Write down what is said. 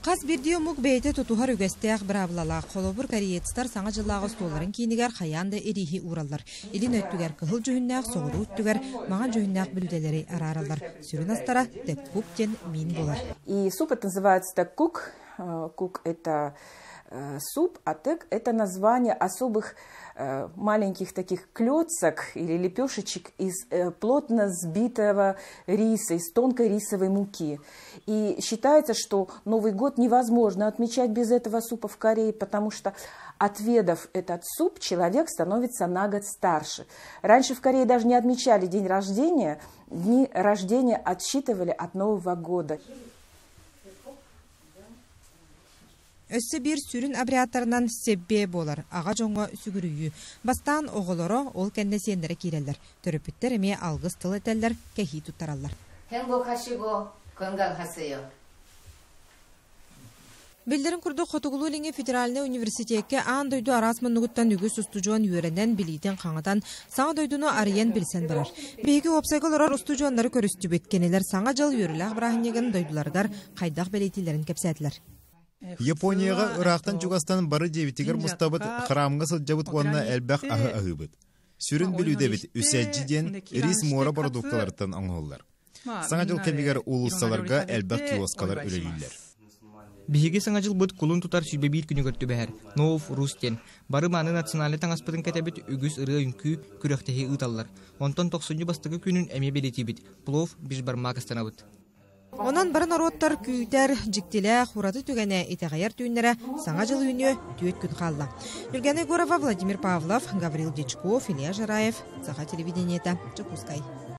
Қас бірде мұқ бейті тұтуғар үгестеяқ бір абылалақ, қолобыр кореецтар саңа жыллағы столарын кейінігер қаянды ерихи уралар. Елін өттігер қығыл жүхіннәқ, соғыру өттігер, маған жүхіннәқ бүлделері араралар. Сүрін астара тәккуктен мин болар. И суп это называется тәккук. Кук это суп, а тек это название особых маленьких таких клёцок или лепешечек из плотно сбитого риса, из тонкой рисовой муки. И считается, что Новый год невозможно отмечать без этого супа в Корее, потому что, отведав этот суп, человек становится на год старше. Раньше в Корее даже не отмечали день рождения, дни рождения отсчитывали от Нового года. Өссі бір сүрін абриаттарынан себбе болар, аға жоңға сүгірүйі. Бастан оғылары ол кәндесендері керелер. Түріпіттер әме алғыз тыл етелер, кәхи тұттаралар. Білдерін күрді Хотугулулинге федеральный университетке аң дойду арасмын нүгіттан үгі сұстужуан үйерінен білейтен қаңадан саңа дойдуны ариян білсен барар. Бейгі опсайғыларар ұстужуандары көрісті беткенелер саңа жыл үйеріліғ бірағынеген дойдулардар қайдақ белейтілерін кепсәділер. Японияға Ирактан Чугастан бары дебитигер мустабыт храмга сылжабыт уанна әлбәқ ағы-ағыбыт. Сүрін білудебіт үсәджиден рис мора продукталардан аңғылар. Саңа жыл кәмегер улысталарға әлбәқ киоскалар үлелілер. Биһиги саңа жыл бұд кулун тутар сүйбебейт күні көрті бәр. Нов, Рустен. Бары маны националы таңаспытын кәтәбіт үгіз ыры үнкі күріқтәхи ұталар. Онтан 90 бастығы күнін әме белетебіт. Плов биш бармақ астанабыт. Онан барын ороттар күйтер, жіктелі, құраты түгәне етеғайар түйінлері саңа жыл үйіне түйет күн қалды. Юлгена Егорова, Владимир Павлов, Гаврил Дечков, Илья Жараев, Саха телевидениеті, Чекускай.